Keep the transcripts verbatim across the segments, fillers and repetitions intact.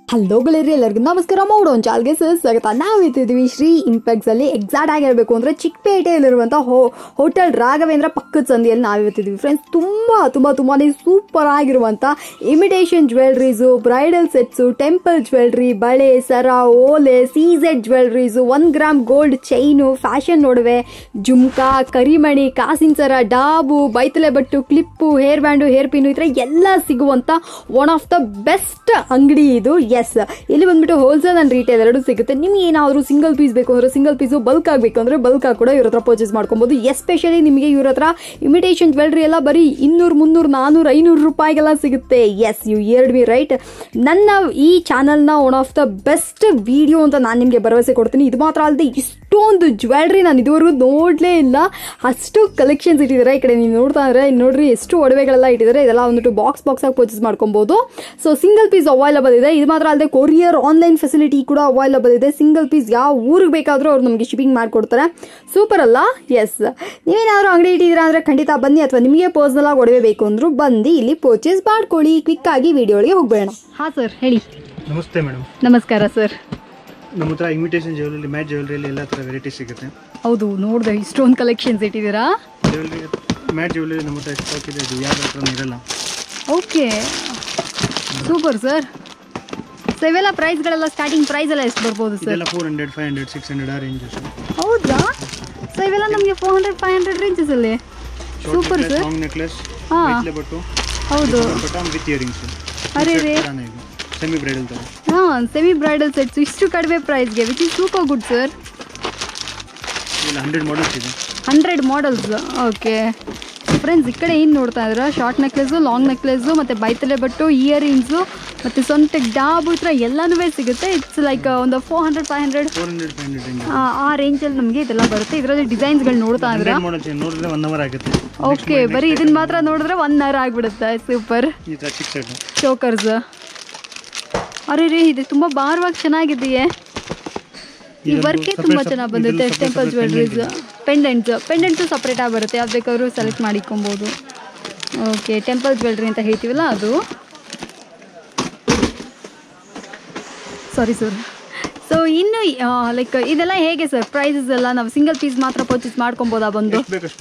Hello ಗೆಳೆಯರಿ, ಎಲ್ಲರಿಗೂ ನಮಸ್ಕಾರ. ಮಾಡೋಣ ಚಾಲ್ಗೆ ಸ್ವಾಗತ. ನಾವು ಇತ್ತಿದ್ದೀವಿ ಶ್ರೀ ಇಂಪೆಕ್ಸ್ ಅಲ್ಲಿ. ಎಕ್ಸಾಕ್ಟ್ ಆಗಿ ಹೇಳಬೇಕು ಅಂದ್ರೆ ಚಿಕ್ಕಪೇಟೆಯಲ್ಲಿರುವಂತಹ ಹೋ ಹೋಟೆಲ್ ರಾಘವೇಂದ್ರ ಪಕ್ಕದ ಸಂದಿಯಲ್ಲಿ ನಾವು ಇವತ್ತಿದ್ದೀವಿ ಫ್ರೆಂಡ್ಸ್. ತುಂಬಾ ತುಂಬಾ ತುಂಬಾನೇ ಸೂಪರ್ ಆಗಿರುವಂತ imitation jewelleries, bridal sets, temple jewellery, ಬಳೆ, ಸರ, ಓಲೆ, ಸೀಸೆಡ್ jewelleries, one gram gold chain, fashion ಒಡವೆ, ಜುಮ್ಕಾ, ಕರಿಮಣಿ, ಕಾಸಿನ ಸರ, ಡಾಬು, ಬೈತಲೆ ಬಟ್ಟು, clip, hair band, hair pin, ಈ ಥರ ಎಲ್ಲ ಸಿಗುವಂತ ಒನ್ ಆಫ್ ದ ಬೆಸ್ಟ್ ಅಂಗಡಿ ಇದು. ಎಸ್, ಇಲ್ಲಿ ಬಂದ್ಬಿಟ್ಟು ಹೋಲ್ಸೇಲ್ ಅಂಡ್ ರಿಟೇಲ್ ಎರಡು ಸಿಗುತ್ತೆ. ನಿಮ್ಗೆ ಏನಾದರೂ ಸಿಂಗಲ್ ಪೀಸ್ ಬೇಕು ಅಂದ್ರೆ ಸಿಂಗಲ್ ಪೀಸು, ಬಲ್ಕ್ ಆಗಬೇಕು ಅಂದ್ರೆ ಬಲ್ಕ್ ಆಗಿ ಕೂಡ ಇವ್ರ ಹತ್ರ ಪರ್ಚೇಸ್ ಮಾಡ್ಕೊಬಹುದು. ಎಸ್ಪೆಷಲಿ ನಿಮಗೆ ಇವ್ರ ಹತ್ರ ಇಮಿಟೇಷನ್ ಜ್ಯುವೆಲ್ರಿ ಎಲ್ಲ ಬರೀ ಇನ್ನೂರು ಮುನ್ನೂರು ನಾನೂರು ಐನೂರು ರೂಪಾಯಿಗೆಲ್ಲ ಸಿಗುತ್ತೆ. Yes, you heard me right. ನನ್ನ ಈ ಚಾನಲ್ನ one of the best video ಅಂತ ನಾನು ನಿಮಗೆ ಭರವಸೆ ಕೊಡ್ತೀನಿ. ಇದು ಮಾತ್ರ ಅಲ್ಲದೆ ಇಷ್ಟೊಂದು ಜ್ಯುವೆಲ್ರಿ ನಾನು ಇದುವರೆಗೂ ನೋಡಲೇ ಇಲ್ಲ, ಅಷ್ಟು ಕಲೆಕ್ಷನ್ಸ್ ಇಟ್ಟಿದ್ದಾರೆ. ಈ ಕಡೆ ನೀವು ನೋಡ್ತಾ ಇದ್ರೆ ಇಲ್ಲಿ ನೋಡ್ರಿ ಎಷ್ಟು ಒಡವೆಗಳೆಲ್ಲ ಇಟ್ಟಿದ್ದಾರೆ. ಇದೆಲ್ಲ ಒಂದಿಟ್ಟು ಬಾಕ್ಸ್ ಬಾಕ್ಸ್ ಆಗಿ ಪರ್ಚೇಸ್ ಮಾಡ್ಕೊಬಹುದು. ಸೊ ಸಿಂಗಲ್ ಪೀಸ್ ಅವೈಲಬಲ್ ಇದೆ. ಇದು ಮಾತ್ರ ಅಲ್ಲದೆ ಕೊರಿಯರ್ ಆನ್ಲೈನ್ ಫೆಸಿಲಿಟಿ ಕೂಡ ಅವೈಲಬಲ್ ಇದೆ. ಸಿಂಗಲ್ ಪೀಸ್ ಯಾವ ಊರಿಗೆ ಬೇಕಾದರೂ ಅವ್ರು ನಮಗೆ ಶಿಪ್ಪಿಂಗ್ ಮಾಡಿಕೊಡ್ತಾರೆ. ಸೂಪರ್ ಅಲ್ಲ? ಎಸ್, ನೀವೇನಾದರೂ ಅಂಗಡಿ ಇಟ್ಟಿದ್ದೀರಾ ಅಂದರೆ ಖಂಡಿತ ಬನ್ನಿ, ಅಥವಾ ನಿಮಗೆ ಪರ್ಸನಲ್ ಆಗಿ ಒಡವೆ ಬೇಕು ಅಂದರೂ ಬಂದು ಇಲ್ಲಿ ಪರ್ಚೇಸ್ ಮಾಡ್ಕೊಳ್ಳಿ. ಕ್ವಿಕ್ ಆಗಿ ವಿಡಿಯೋಗೆ ಹೋಗ್ಬೇಡ. ಹಾಂ ಸರ್, ಹೇಳಿ. ನಮಸ್ತೆ ಮೇಡಮ್. ನಮಸ್ಕಾರ ಸರ್. ನಮ್ಮ ಹತ್ರ ಇಮಿಟೇಷನ್ ಜ್ಯುವೆಲ್ಲರಿ, ಮ್ಯಾಟ್ ಜ್ಯುವೆಲ್ಲರಿಯಲ್ಲಿ ಎಲ್ಲ ಥರ ವೆರೈಟಿ ಸಿಗುತ್ತೆ. ಹೌದು, ನೋಡಿದೆ ಇಷ್ಟೊಂದು ಕಲೆಕ್ಷನ್ಸ್ ಇಟ್ಟಿದ್ದೀರಾ. ಜ್ಯುವೆಲ್ಲರಿ, ಮ್ಯಾಟ್ ಜ್ಯುವೆಲ್ಲರಿ ನಮ್ಮ ಹತ್ರ ಸ್ಟಾಕ್ ಇದೆ, ಅದು ಯಾರ ಹತ್ರ ಇರಲ್ಲ. Okay, super sir. ಸೊ ಇವೆಲ್ಲ ಪ್ರೈಸ್ಗಳೆಲ್ಲ ಸ್ಟಾರ್ಟಿಂಗ್ ಪ್ರೈಸ್ ಎಲ್ಲ ಎಷ್ಟು ಬರ್ಬೋದು ಸರ್? ಇದೆಲ್ಲ four hundred five hundred six hundred ಆ ರೇಂಜಸ್. ಹೌದಾ? ಸೊ ಇವೆಲ್ಲ ನಮಗೆ four hundred five hundred ranges ಅಲ್ಲಿ. Super sir. ಲಾಂಗ್ ನೆಕ್ಲೆಸ್, ಹಾಂ ಬಟ್ಟು, ಹೌದು, ವಿತ್ ಇಯರಿಂಗ್ಸ್. ಅರೆ ರೇ, ಸೆಮಿ ಬ್ರೈಡಲ್ ತರ. ಹಾಂ, ಸೆಮಿ ಬ್ರೈಡಲ್ ಸೆಟ್ಸ್ ಇಷ್ಟು ಕಡಿಮೆ ಪ್ರೈಸ್ಗೆ, which is super good sir. ಇಲ್ಲ, ಹಂಡ್ರೆಡ್ ಮಾಡೆಲ್ಸ್ ಇದೆ. Hundred models. ಓಕೆ ಫ್ರೆಂಡ್ಸ್, ಈ ಕಡೆ ಏನು ನೋಡ್ತಾ ಇದ್ರೆ ಶಾರ್ಟ್ ನೆಕ್ಲೆಸ್ಸು, ಲಾಂಗ್ ನೆಕ್ಲೆಸ್ಸು, ಮತ್ತು ಬೈತಲೆ ಬಟ್ಟು, ಇಯರಿಂಗ್ಸು, ಮತ್ತು ಸೊಂಟಕ್ಕೆ ಡಾಬು, ಈ ಥರ ಎಲ್ಲನೂ ಸಿಗುತ್ತೆ. ಇಟ್ಸ್ ಲೈಕ್ ಒಂದು ಫೋರ್ ಹಂಡ್ರೆಡ್ ಫೈವ್ ಹಂಡ್ರೆಡ್ ಆ ರೇಂಜಲ್ಲಿ ನಮಗೆ ಇದೆಲ್ಲ ಬರುತ್ತೆ. ಇದರಲ್ಲಿ ಡಿಸೈನ್ಸ್ಗಳು ನೋಡ್ತಾ ಇದ್ರೆ ಓಕೆ, ಬರೀ ಇದನ್ನ ಮಾತ್ರ ನೋಡಿದ್ರೆ ಒನ್ ಅವರ್ ಆಗಿಬಿಡುತ್ತೆ. ಸೂಪರ್. ಚೋಕರ್ಸ್, ಅರೆ ರೇ, ಇದು ತುಂಬ ಭಾರವಾಗಿ ಚೆನ್ನಾಗಿದೆಯೇ. ಈ ವರ್ಕೇ ತುಂಬ ಚೆನ್ನಾಗಿ ಬಂದಿರುತ್ತೆ. ಟೆಂಪಲ್ ಜ್ಯುವೆಲ್ರೀಸ್, ಪೆಂಡೆಂಟ್ಸ್ ಪೆಂಡೆಂಟ್ಸು ಸಪ್ರೇಟಾಗಿ ಬರುತ್ತೆ, ಯಾವ್ದು ಬೇಕಾದ್ರೂ ಸೆಲೆಕ್ಟ್ ಮಾಡಿಕೊಬೋದು. ಓಕೆ, ಟೆಂಪಲ್ ಜ್ಯುವೆಲ್ರಿ ಅಂತ ಹೇಳ್ತೀವಲ್ಲ ಅದು. Sorry sir. ಸೊ ಇನ್ನು ಲೈಕ್ ಇದೆಲ್ಲ ಹೇಗೆ ಸರ್ ಪ್ರೈಸಸ್ ಎಲ್ಲ? ನಾವು ಸಿಂಗಲ್ ಪೀಸ್ ಮಾತ್ರ ಪರ್ಚೇಸ್ ಮಾಡ್ಕೊಬೋದಾ ಬಂದು?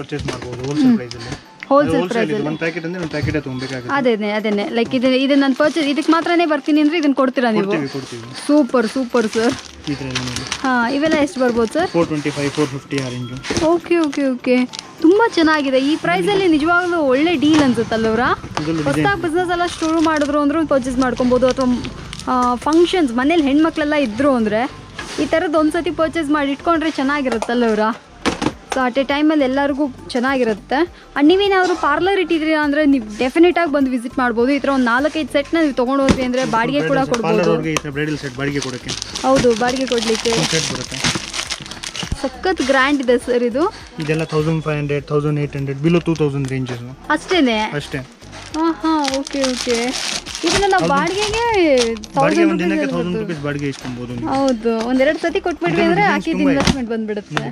ಹೋಲ್ಸೇಲ್ ಪ್ರೈಸ್ ಅದೇನೆ ಅದೇನೆ ಲೈಕ್ ಇದು ಇದನ್ನ ನಾನು ಪರ್ಚೇಸ್ ಇದಕ್ಕೆ ಮಾತ್ರನೇ ಬರ್ತೀನಿ ಅಂದರೆ ಇದನ್ನು ಕೊಡ್ತೀರಾ ನೀವು? Super super sir. ಹಾಂ, ಇವೆಲ್ಲ ಎಷ್ಟು ಬರ್ಬೋದು sir? Four twenty five four fifty ಆ ರೇಂಜ್. ಓಕೆ ಓಕೆ ಓಕೆ, ತುಂಬ ಚೆನ್ನಾಗಿದೆ. ಈ ಪ್ರೈಸಲ್ಲಿ ನಿಜವಾಗ್ಲೂ ಒಳ್ಳೆ ಡೀಲ್ ಅನ್ಸುತ್ತಲ್ಲವ್ರ. ಹೊಸದಾಗಿ ಬಿಸ್ನೆಸ್ ಎಲ್ಲ ಶುರು ಮಾಡಿದ್ರು ಅಂದ್ರೂ ಪರ್ಚೇಸ್ ಮಾಡ್ಕೊಬೋದು, ಅಥವಾ ಫಂಕ್ಷನ್ಸ್ ಮನೇಲಿ ಹೆಣ್ಮಕ್ಳೆಲ್ಲ ಇದ್ರು ಅಂದರೆ ಈ ಥರದ್ದು ಒಂದು ಸತಿ ಪರ್ಚೇಸ್ ಮಾಡಿ ಇಟ್ಕೊಂಡ್ರೆ ಚೆನ್ನಾಗಿರುತ್ತಲ್ಲವ್ರ. ಸೊ ಅಟ್ ಎ ಟೈಮಲ್ಲಿ ಎಲ್ಲರಿಗೂ ಚೆನ್ನಾಗಿರುತ್ತೆ. ಆ್ಯಂಡ್ ನೀವೇನಾದ್ರು ಪಾರ್ಲರ್ ಇಟ್ಟಿದ್ದೀರಾ ಅಂದರೆ ನೀವು ಡೆಫಿನೆಟಾಗಿ ಬಂದು ವಿಸಿಟ್ ಮಾಡ್ಬೋದು. ಈ ಥರ ಒಂದು ನಾಲ್ಕೈದು ಸೆಟ್ನ ನೀವು ತೊಗೊಂಡು ಹೋದ್ರಿ ಅಂದರೆ ಬಾಡಿಗೆ ಕೂಡ ಕೊಡ್ಬೋದು. ಹೌದು, ಬಾಡಿಗೆ ಕೊಡಲಿಕ್ಕೆ ಸಖತ್ ಗ್ರ್ಯಾಂಡ್ ಇದೆ ಸರ್ ಇದು. ಇದೆಲ್ಲ thousand five hundred thousand eight hundred below two thousand ranges ಅಷ್ಟೇನೆ. ಅಷ್ಟೇ. ಹಾಂ ಹಾಂ, ಓಕೆ ಓಕೆ. ಇದನ್ನ ನಾವು ಬಾಡಿಗೆಗೆ ತೌಸಂಡ್ ರುಪೀಸ್ ಬಾಡಿಗೆ ಇಸ್ಕೊಬಹುದು. ಹೌದು, ಒಂದೆರಡು ಸತಿ ಕೊಟ್ಬಿಟ್ರಿ ಅಂದರೆ ಹಾಕಿದ ಇನ್ವೆಸ್ಟ್ಮೆಂಟ್ ಬಂದ್ಬಿಡುತ್ತೆ.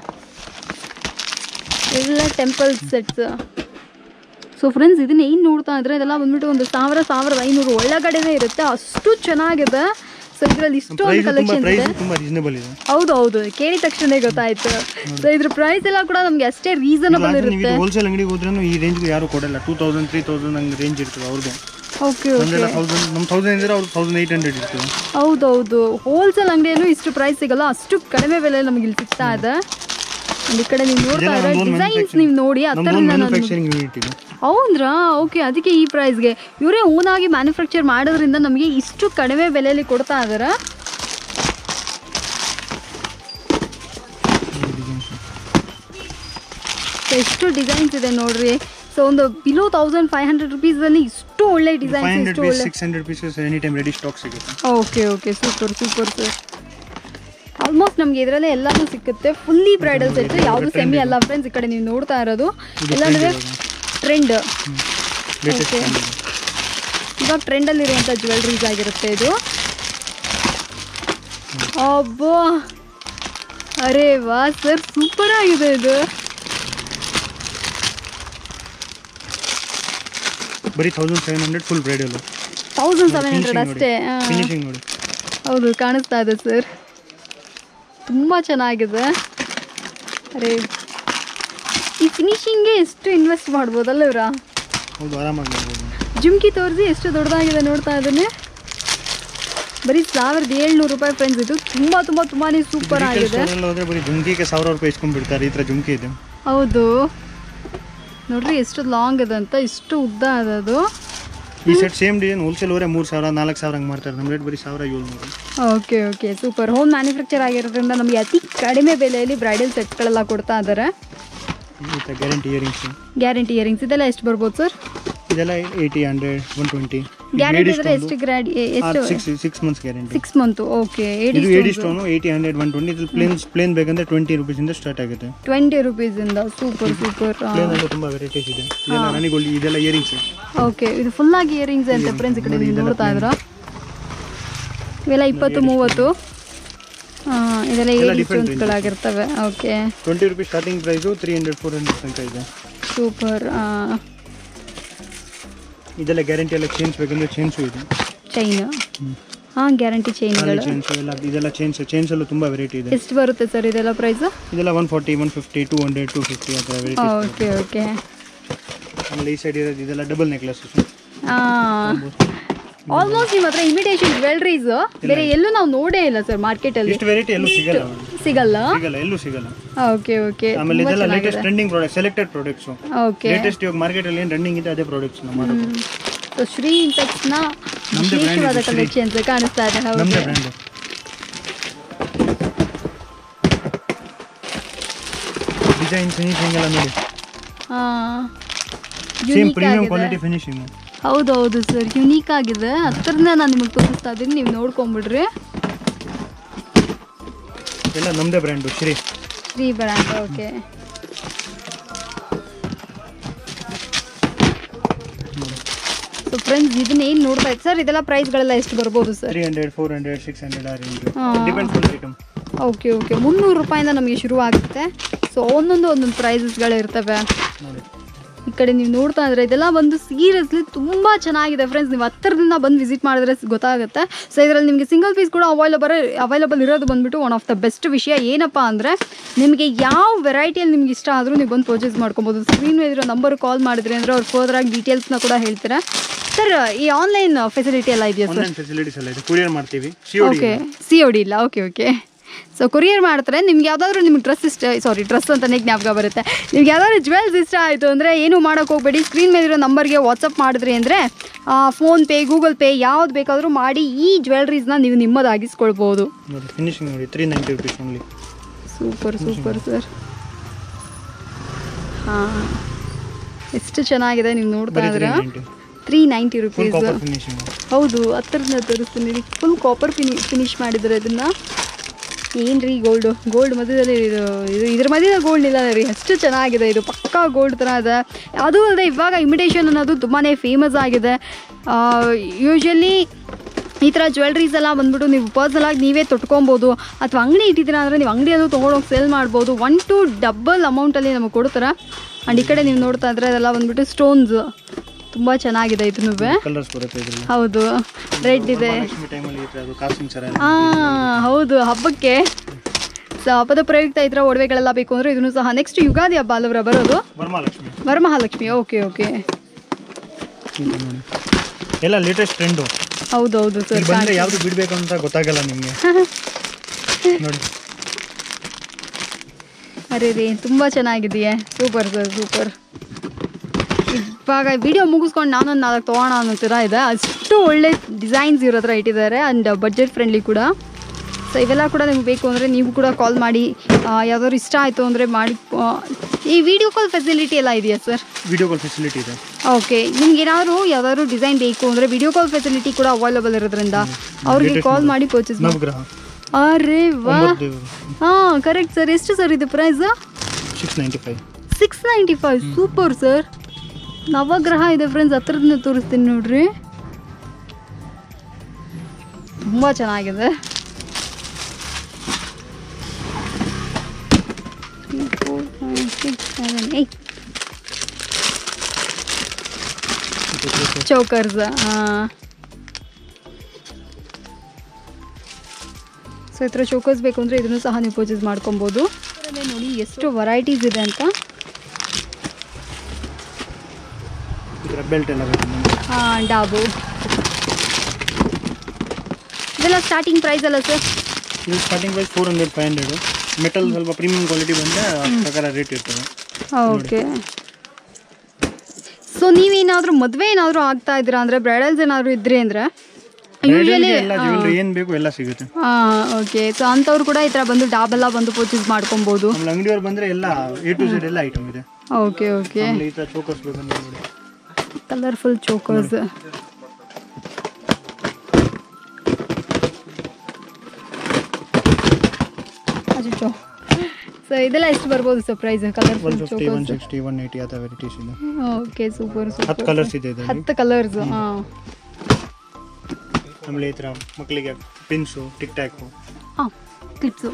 ಎಲ್ಲ ಟೆಂಪಲ್ ಸೆಟ್ಸ್. ಸೊ ಫ್ರೆಂಡ್ಸ್, ಇದನ್ನ ಏನು ನೋಡ್ತಾ ಇದ್ರೆ ಇದೆಲ್ಲ ಬಂದ್ಬಿಟ್ಟು ಒಂದು ಸಾವಿರ ಸಾವಿರದ ಐನೂರು ಒಳಗಡೆನೇ ಇರುತ್ತೆ, ಅಷ್ಟು ಚೆನ್ನಾಗಿದೆ. ಸೊ ಇದರಲ್ಲಿ ಇಷ್ಟೊಂದು ಕಲೆಕ್ಷನ್ಸ್ ಇದೆ. ಹೌದು ಹೌದು, ಕೇಳಿದ ತಕ್ಷಣ ಗೊತ್ತಾಯ್ತು. ಸೊ ಇದ್ರ ಪ್ರೈಸ್ ಎಲ್ಲ ಕೂಡ ನಮಗೆ ಅಷ್ಟೇ ರೀಸನಬಲ್ ಇರುತ್ತೆ. ಹೋಲ್ಸೇಲ್ ಅಂಗಡಿಗೆ ಹೋದ್ರೂ ಈ ರೇಂಜ್ಗೆ ಯಾರು ಕೊಡಲ್ಲ. ಟೂ ತೌಸಂಡ್ ತ್ರೀ ತೌಸಂಡ್ ಹಂಗೆ ರೇಂಜ್ ಇರ್ತದೆ ಅವ್ರದ್ದು. ಓಕೆ ಓಕೆ, ನಮ್ಮ ತೌಸಂಡ್ ಇದ್ರೆ ಅವ್ರು ತೌಸಂಡ್ ಏಟ್ ಹಂಡ್ರೆಡ್ ಇರ್ತದೆ. ಹೌದೌದು, ಹೋಲ್ಸೇಲ್ ಅಂಗಡಿಯಲ್ಲೂ ಇಷ್ಟು ಪ್ರೈಸ್ ಸಿಗಲ್ಲ, ಅಷ್ಟು ಕಡಿಮೆ ಬೆಲೆ ನಮಗೆ ಇಲ್ಲಿ ಸಿಗ್ತಾ ಇದೆ. ಈ ಕಡೆ ನೀವು ನೋಡ್ತಾ ಇರೋ ಡಿಸೈನ್ಸ್ ನೀವು ನೋಡಿ ಹೌದ್ರಾ? ಓಕೆ, ಅದಕ್ಕೆ ಈ ಪ್ರೈಸ್ಗೆ ಇವರೇ ಓನಾಗಿ ಮ್ಯಾನುಫ್ಯಾಕ್ಚರ್ ಮಾಡೋದ್ರಿಂದ ನಮಗೆ ಇಷ್ಟು ಕಡಿಮೆ ಬೆಲೆಯಲ್ಲಿ ಕೊಡ್ತಾ ಇದಾರೆ. ಎಷ್ಟು ಡಿಸೈನ್ಸ್ ಇದೆ ನೋಡ್ರಿ. ಸೊ ಒಂದು ಬಿಲೋ ತೌಸಂಡ್ ಫೈವ್ ಹಂಡ್ರೆಡ್ ರುಪೀಸಲ್ಲಿ ಇಷ್ಟು ಒಳ್ಳೆ ಡಿಸೈನ್ಸ್, ಇಷ್ಟು ಒಳ್ಳೆ six hundred pieces any time ready stock ಸಿಗುತ್ತೆ. Okay okay, super super sir. Almost ನಮಗೆ ಇದರಲ್ಲೇ ಎಲ್ಲಾನು ಸಿಕ್ಕುತ್ತೆ. ಫುಲ್ಲಿ ಬ್ರೈಡಲ್ ಸೆಟ್, ಯಾವುದು ಸೆಮಿ ಅಲ್ಲ ಫ್ರೆಂಡ್ಸ್. ಈ ಕಡೆ ನೀವು ನೋಡ್ತಾ ಇರೋದು ಎಲ್ಲಾಂದ್ರೆ ಟ್ರೆಂಡ್, ಇವಾಗ ಟ್ರೆಂಡಲ್ಲಿರುವಂಥ ಜ್ಯುವೆಲ್ರೀಸ್ ಆಗಿರುತ್ತೆ ಇದು. ಅಬ್ಬಾ, ಅರೆ ವಾ ಸರ್, ಸೂಪರ್ ಆಗಿದೆ ಇದು. ಬರೀ thousand seven hundred full bridal. Thousand seven hundred ಅಷ್ಟೇ. ಫಿನಿಶಿಂಗ್ ನೋಡಿ. ಹೌದು ಕಾಣಿಸ್ತಾ ಇದೆ ಸರ್, ತುಂಬ ಚೆನ್ನಾಗಿದೆ. ಅರೆ ಈ ಫಿನಿಶಿಂಗ್ಗೆ ಎಷ್ಟು ಇನ್ವೆಸ್ಟ್ ಮಾಡ್ಬೋದಲ್ಲ ಇವರ. ಹೌದು ಆರಾಮಾಗಿ ಜುಮ್ಕಿ ತೋರಿಸಿ ಎಷ್ಟು ದೊಡ್ಡದಾಗಿದೆ ನೋಡ್ತಾ ಇದ್ದಾನೆ. ಬರೀ ಸಾವಿರದ ಏಳ್ನೂರು ರೂಪಾಯಿ ಫ್ರೆಂಡ್ಸ್. ಇದು ತುಂಬ ತುಂಬ ತುಂಬಾ ಸೂಪರ್ ಆಗಿದೆ. ಬರೀ ಜುಮ್ಕಿಗೆ ಸಾವಿರ ರೂಪಾಯಿ ಇಸ್ಕೊಂಡ್ಬಿಡ್ತಾರೆ, ಈ ಥರ ಜುಮ್ಕಿ ಇದೆ. ಹೌದು ನೋಡ್ರಿ ಎಷ್ಟು ಲಾಂಗ್ ಇದೆ ಅಂತ, ಇಷ್ಟು ಉದ್ದ ಇದೆ ಅದು. ಈ ಸೆಟ್ ಸೇಮ್ ಡಿಸೈನ್ ಹೋಲ್ಸೇಲ್ ಅವರೇ ಮೂರು ಸಾವಿರ ನಾಲ್ಕು ಸಾವಿರ ಹಂಗೆ ಮಾಡ್ತಾರೆ, ನಮ್ಮ ರೇಟ್ ಬರೀ ಸಾವಿರ ಏಳ್ನೂರು. Okay okay super. Home manufacture ಆಗಿರೋದ್ರಿಂದ ನಮಗೆ ಅತಿ ಕಡಿಮೆ ಬೆಲೆಯಲ್ಲಿ ಬ್ರೈಡಲ್ ಸೆಟ್ಗಳೆಲ್ಲ ಕೊಡ್ತಾ ಇದ್ದಾರೆ. ಗ್ಯಾರಂಟಿ ಇಯರಿಂಗ್ಸ್ ಗ್ಯಾರಂಟಿ ಇಯರಿಂಗ್ಸ್ ಇದೆಲ್ಲ ಎಷ್ಟು ಬರ್ಬೋದು ಸರ್? ಇದೆಲ್ಲ eighty hundred one twenty. Guarantee ಇದ್ರೆ ಎಷ್ಟು ಗ್ರಾಡ್ ಎಷ್ಟು? Six months guarantee. Six month okay. ಇದು AD stone eighty hundred one twenty. ಇದು ಪ್ಲೇನ್ ಪ್ಲೇನ್ ಬೇಕಂದ್ರೆ ಟ್ವೆಂಟಿ ರುಪೀಸ್ ಇಂದ ಸ್ಟಾರ್ಟ್ ಆಗುತ್ತೆ. ಟ್ವೆಂಟಿ ರುಪೀಸ್ ಇಂದ. Super super. ಪ್ಲೇನ್ ಅಲ್ಲಿ ತುಂಬಾ ವೆರೈಟೀಸ್ ಇದೆ. ಇದೆಲ್ಲ ನನಗೆ ಇದೆಲ್ಲ ಇಯರಿಂಗ್ಸ್. ಓಕೆ ಇದು ಫುಲ್ ಆಗಿ ಇಯರಿಂಗ್ಸ್ ಅಂತ ಫ್ರೆಂಡ್ಸ್. ಈ ಕಡೆ ನೀವು ನೋಡ್ತಾ ಇದ್ರ ಇವೆಲ್ಲ ಇಪ್ಪತ್ತು ಮೂವತ್ತು. ಹಾಂ ಇದೆಲ್ಲ ಏಡಿ ಸ್ಟೋನ್ಸ್ಗಳಾಗಿರ್ತವೆ. Okay twenty rupees starting price, three hundred four hundred ತನಕ ಇದೆ. ಸೂಪರ್. ಇದೆಲ್ಲ ಗ್ಯಾರಂಟಿ ಎಲ್ಲ ಚೇಂಜ್ ಬೇಕಂದ್ರೆ ಚೇಂಜು ಇದೆ. ಚೈನ್ ಹಾಂ ಗ್ಯಾರಂಟಿ ಚೈನ್ಗಳು. ಚೇಂಜ್ ಎಲ್ಲ ಇದೆಲ್ಲ ಚೇಂಜ್ ಚೇಂಜ್ ಅಲ್ಲೂ ತುಂಬ ವೆರೈಟಿ ಇದೆ. ಎಷ್ಟು ಬರುತ್ತೆ ಸರ್ ಇದೆಲ್ಲ ಪ್ರೈಸ್? ಇದೆಲ್ಲ one forty one fifty two hundred two fifty ಆ ಥರ ವೆರೈಟಿ. Okay okay. ಆಮೇಲೆ ಈ ಸೈಡ್ ಇರೋದು ಇದೆಲ್ಲ ಡಬಲ್ ನೆಕ್ಲೆಸ್. ಹಾಂ ಆಲ್ಮೋಸ್ಟ್ ನಿಮ್ಮ ಹತ್ರ ಇಮಿಟೇಷನ್ ಜ್ಯುವೆಲ್ರೀಸ್ ಬೇರೆ ಎಲ್ಲೂ ನಾವು ನೋಡೇ ಇಲ್ಲ ಸರ್ ಮಾರ್ಕೆಟಲ್ಲಿ. ಇಷ್ಟು ವೆರೈಟಿ ಎಲ್ಲೂ ಸಿಗಲ್ಲ ಸಿಗಲ್ಲ ಸಿಗಲ್ಲ ಎಲ್ಲೂ ಸಿಗಲ್ಲ. Okay okay. ಆಮೇಲೆ ಇದೆಲ್ಲ latest trending product, selected products. Okay latest ಇವಾಗ ಮಾರ್ಕೆಟ್ ಅಲ್ಲಿ ಏನು ರನ್ನಿಂಗ್ ಇದೆ ಅದೇ ಪ್ರಾಡಕ್ಟ್ಸ್ ನಾವು ಮಾಡೋದು. ಸೊ ಶ್ರೀ ಇಂಪೆಕ್ಸ್ನ ವಿಶೇಷವಾದ ಕಲೆಕ್ಷನ್ಸ್ ಕಾಣಿಸ್ತಾ ಇದೆ. ಹೌದು ನಮ್ಮದೇ ಬ್ರ್ಯಾಂಡ್. ಡಿಸೈನ್ ಫಿನಿಶಿಂಗ್ ಎಲ್ಲ ನೋಡಿ. ಹಾಂ ಸೇಮ್ ಪ್ರೀಮಿಯಂ ಕ್ವಾಲಿಟಿ ಫಿನಿಶಿಂಗ್. ಹೌದು ಹೌದು ಸರ್ ಯುನೀಕ್ ಆಗಿದೆ. ಹತ್ರದಿಂದ ನಾನು ನಿಮಗೆ ತೋರಿಸ್ತಾ ಇದ್ದೀನಿ, ನೀವು ನೋಡ್ಕೊಂಬಿಡ್ರಿ. ಎಲ್ಲ ನಮ್ಮದೇ brand Shri Shri brand. Okay so friends ಇದನ್ನ ಏನು ನೋಡ್ತಾ ಇತ್ತು ಸರ್, ಇದೆಲ್ಲ ಪ್ರೈಸ್ಗಳೆಲ್ಲ ಎಷ್ಟು ಬರ್ಬೋದು sir? Three hundred four hundred six hundred ಆ range depends on item. Okay okay. ಮುನ್ನೂರು ರೂಪಾಯಿಂದ ನಮಗೆ ಶುರು ಆಗುತ್ತೆ. ಸೊ ಒಂದೊಂದು ಒಂದೊಂದು ಪ್ರೈಸಸ್ಗಳು ಇರ್ತವೆ. ಈ ಕಡೆ ನೀವು ನೋಡ್ತಾ ಇದ್ರೆ ಇದೆಲ್ಲ ಬಂದು ಸೀರಿಯಸ್ಲಿ ತುಂಬ ಚೆನ್ನಾಗಿದೆ ಫ್ರೆಂಡ್ಸ್. ನೀವು ಹತ್ತಿರದಿಂದ ಬಂದು ವಿಸಿಟ್ ಮಾಡಿದ್ರೆ ಗೊತ್ತಾಗುತ್ತೆ. ಸೊ ಇದರಲ್ಲಿ ನಿಮಗೆ ಸಿಂಗಲ್ ಪೀಸ್ ಕೂಡ ಅವೈಲಬಲ್ ಅವೈಲಬಲ್ ಇರೋದು ಬಂದುಬಿಟ್ಟು ಒನ್ ಆಫ್ ದ ಬೆಸ್ಟ್ ವಿಷಯ. ಏನಪ್ಪ ಅಂದರೆ ನಿಮಗೆ ಯಾವ ವೆರೈಟಿಯಲ್ಲಿ ನಿಮ್ಗೆ ಇಷ್ಟ ಆದರೂ ನೀವು ಬಂದು ಪರ್ಚೇಸ್ ಮಾಡ್ಕೊಬೋದು. ಸ್ಕ್ರೀನ್ ಮೇಲೆ ಇರೋ ನಂಬರ್ ಕಾಲ್ ಮಾಡಿದ್ರಿ ಅಂದರೆ ಅವ್ರು ಫರ್ದರ್ ಆಗಿ ಡೀಟೇಲ್ಸ್ನ ಕೂಡ ಹೇಳ್ತಾರೆ. ಸರ್ ಈ ಆನ್ಲೈನ್ ಫೆಸಿಲಿಟಿ ಎಲ್ಲ ಇದೆಯಾ ಸರ್? ಫೆಸಿಲಿಟೀಸ್ ಎಲ್ಲ ಇದೆ, ಕೊರಿಯರ್ ಮಾಡ್ತೀವಿ. ಓಕೆ ಸಿ ಒ ಡಿ ಇಲ್ಲ. Okay okay. ಸೊ ಕೊರಿಯರ್ ಮಾಡ್ತಾರೆ. ನಿಮ್ಗೆ ಯಾವುದಾದ್ರೂ ನಿಮ್ಗೆ ಡ್ರೆಸ್ ಇಷ್ಟ, ಸಾರಿ ಡ್ರೆಸ್ ಅಂತಲೇ ಜ್ಞಾಪಕ ಬರುತ್ತೆ. ನಿಮ್ಗೆ ಯಾವ್ದಾದ್ರು ಜ್ಯುವೆಲ್ಸ್ ಇಷ್ಟ ಆಯಿತು ಅಂದರೆ ಏನು ಮಾಡೋಕ್ಕೆ ಹೋಗಬೇಡಿ. ಸ್ಕ್ರೀನ್ ಮೇಲಿರೋ ನಂಬರ್ಗೆ ವಾಟ್ಸಪ್ ಮಾಡಿದ್ರಿ ಅಂದರೆ ಫೋನ್ಪೇ ಗೂಗಲ್ ಪೇ ಯಾವ್ದು ಬೇಕಾದರೂ ಮಾಡಿ ಈ ಜ್ಯುವೆಲ್ರೀಸ್ನ ನೀವು ನಿಮ್ಮದಾಗಿಸ್ಕೊಳ್ಬೋದು. ಫಿನಿಶಿಂಗ್ ನೋಡಿ three ninety rupees only. Super super sir. ಹಾಂ ಎಷ್ಟು ಚೆನ್ನಾಗಿದೆ ನೀವು ನೋಡ್ತಾ ಇದ್ದೀರಾ. Three ninety rupees. ಹೌದು ಹತ್ತಿರದಿಂದ ತೋರಿಸ್ತೀನಿ. ಫುಲ್ ಕಾಪರ್ ಫಿನಿ ಫಿನಿಶ್ ಮಾಡಿದ್ದಾರೆ ಇದನ್ನು. ಏನು ರೀ ಗೋಲ್ಡು ಗೋಲ್ಡ್ ಮಧ್ಯದಲ್ಲಿ ಇದು ಇದು ಇದ್ರ ಮಧ್ಯದಲ್ಲಿ ಗೋಲ್ಡ್ ಇಲ್ಲ ರೀ, ಅಷ್ಟು ಚೆನ್ನಾಗಿದೆ. ಇದು ಪಕ್ಕಾ ಗೋಲ್ಡ್ ಥರ ಇದೆ. ಅದು ಅಲ್ಲದೆ ಇವಾಗ ಇಮಿಟೇಷನ್ ಅನ್ನೋದು ತುಂಬಾ ಫೇಮಸ್ ಆಗಿದೆ. ಯೂಶ್ವಲಿ ಈ ಥರ ಜ್ಯುವೆಲ್ರೀಸ್ ಎಲ್ಲ ಬಂದ್ಬಿಟ್ಟು ನೀವು ಪರ್ಸನಲಾಗಿ ನೀವೇ ತೊಟ್ಕೊಬೋದು, ಅಥವಾ ಅಂಗಡಿ ಇಟ್ಟಿದ್ದೀರಾ ಅಂದರೆ ನೀವು ಅಂಗಡಿಯಲ್ಲೂ ತೊಗೊಂಡೋಗಿ ಸೇಲ್ ಮಾಡ್ಬೋದು. ಒನ್ ಟು ಡಬಲ್ ಅಮೌಂಟಲ್ಲಿ ನಮಗೆ ಕೊಡ್ತಾರೆ. ಆ್ಯಂಡ್ ಈ ಕಡೆ ನೀವು ನೋಡ್ತಾ ಇದ್ರೆ ಅದೆಲ್ಲ ಬಂದ್ಬಿಟ್ಟು ಸ್ಟೋನ್ಸ್ ತುಂಬ ಚೆನ್ನಾಗಿದೆ. ಇದನ್ನು ಹೌದು ರೆಡ್ ಇದೆ. ಹಾಂ ಹೌದು ಹಬ್ಬಕ್ಕೆ ಸೊ ಹಬ್ಬದ ಪ್ರಯುಕ್ತ ಈ ಥರ ಒಡವೆಗಳೆಲ್ಲ ಬೇಕು ಅಂದರೆ ಇದನ್ನು ಸಹ ನೆಕ್ಸ್ಟ್ ಯುಗಾದಿ ಹಬ್ಬ ಅಲ್ಲವರ ಬರೋದು? ವರಮಹಾಲಕ್ಷ್ಮಿ. Okay okay. ಎಲ್ಲ ಲೇಟೆಸ್ಟ್ ಟ್ರೆಂಡು. ಹೌದೌದು ಸರ್. ಬಂದರೆ ಯಾವುದು ಬಿಡಬೇಕು ಅಂತ ಗೊತ್ತಾಗಲ್ಲ ನಿಮಗೆ ನೋಡಿ. ಅರೆ ರೀ ತುಂಬ ಚೆನ್ನಾಗಿದೆಯೇ. Super sir super. ಇವಾಗ ವಿಡಿಯೋ ಮುಗಿಸ್ಕೊಂಡು ನಾನೊಂದು ನಾಲ್ಕು ತೊಗೋಣ ಅನ್ನೋ ಥರ ಇದೆ. ಅಷ್ಟು ಒಳ್ಳೆ ಡಿಸೈನ್ಸ್ ಇರೋ ಥರ ಇಟ್ಟಿದ್ದಾರೆ ಆ್ಯಂಡ್ ಬಡ್ಜೆಟ್ ಫ್ರೆಂಡ್ಲಿ ಕೂಡ. ಸೊ ಇವೆಲ್ಲ ಕೂಡ ನಿಮ್ಗೆ ಬೇಕು ಅಂದರೆ ನೀವು ಕೂಡ ಕಾಲ್ ಮಾಡಿ ಯಾವ್ದಾದ್ರು ಇಷ್ಟ ಆಯಿತು ಅಂದರೆ ಮಾಡಿ. ಈ ವಿಡಿಯೋ ಕಾಲ್ ಫೆಸಿಲಿಟಿ ಎಲ್ಲ ಇದೆಯಾ ಸರ್? ವಿಡಿಯೋ ಕಾಲ್ ಫೆಸಿಲಿಟಿ ಇದೆ. ಓಕೆ ನಿಮ್ಗೆ ಏನಾದರೂ ಯಾವ್ದಾದ್ರು ಡಿಸೈನ್ ಬೇಕು ಅಂದರೆ ವಿಡಿಯೋ ಕಾಲ್ ಫೆಸಿಲಿಟಿ ಕೂಡ ಅವೈಲಬಲ್ ಇರೋದ್ರಿಂದ ಅವ್ರಿಗೆ ಕಾಲ್ ಮಾಡಿ ಪರ್ಚೇಸ್ ಮಾಡಿ. ಅರೆ ವಾ ಹಾಂ ಕರೆಕ್ಟ್ ಸರ್. ಎಷ್ಟು ಸರ್ ಇದು price? Six ninety five. Six ninety five super sir. ನವಗ್ರಹ ಇದೆ ಫ್ರೆಂಡ್ಸ್, ಹತ್ರದಿಂದ ತೋರಿಸ್ತೀನಿ ನೋಡ್ರಿ. ತುಂಬ ಚೆನ್ನಾಗಿದೆ. ಚೌಕರ್ಸ್. ಹಾಂ ಸೊ ಈ ಥರ ಚೋಕರ್ಸ್ ಬೇಕು ಅಂದರೆ ಇದನ್ನು ಸಹ ನೀವು ಪರ್ಚೇಸ್ ಮಾಡ್ಕೊಬೋದು. ನೋಡಿ ಎಷ್ಟು ವೆರೈಟೀಸ್ ಇದೆ ಅಂತ. ಬೆಲ್ಟ್ ಎಲ್ಲ ಹಾಂ ಡಾಬು ಇದೆಲ್ಲ ಸ್ಟಾರ್ಟಿಂಗ್ ಪ್ರೈಸ್ ಅಲ್ಲ ಸರ್? ಇದು starting price four hundred five hundred. Metal ಸ್ವಲ್ಪ ಪ್ರೀಮಿಯಂ ಕ್ವಾಲಿಟಿ ಬಂದರೆ ಆ ಪ್ರಕಾರ ರೇಟ್ ಇರ್ತದೆ. ಓಕೆ. ಸೊ ನೀವೇನಾದರೂ ಮದುವೆ ಏನಾದರೂ ಆಗ್ತಾ ಇದ್ದೀರಾ ಅಂದರೆ ಬ್ರೈಡಲ್ಸ್ ಏನಾದರೂ ಇದ್ರಿ ಅಂದರೆ ಯೂಶಲಿ ಏನು ಬೇಕು ಎಲ್ಲ ಸಿಗುತ್ತೆ. ಹಾಂ ಓಕೆ. ಸೊ ಅಂಥವ್ರು ಕೂಡ ಈ ಥರ ಬಂದು ಡಾಬೆಲ್ಲ ಬಂದು ಪರ್ಚೇಸ್ ಮಾಡ್ಕೊಬೋದು. ಅಂಗಡಿಯವ್ರು ಬಂದರೆ ಎಲ್ಲ ಎ ಟು ಝೆಡ್ ಎಲ್ಲ ಐಟಮ್ ಇದೆ. Okay okay. ಈ ಥರ ಚೋಕರ್ಸ್ ಬೇಕಂದ್ರೆ ನೋಡಿ, ಕಲರ್ಫುಲ್ ಚೋಕರ್ಸ್. ಅಚ್ಚೋ. ಸೊ ಇದೆಲ್ಲ ಎಷ್ಟು ಬರ್ಬೋದು sir price? Colourful chokers one sixty one eighty ಆ ಥರ ವೆರೈಟೀಸ್ ಇದೆ. Okay super super. ಹತ್ತು ಕಲರ್ಸ್ ಇದೆ ಇದರಲ್ಲಿ. ಹತ್ತು ಕಲರ್ಸ್. ಹಾಂ ಆಮೇಲೆ ಈ ಥರ ಮಕ್ಕಳಿಗೆ ಪಿನ್ಸು, ಟಿಕ್ ಟ್ಯಾಕು, ಹಾಂ ಕ್ಲಿಪ್ಸು.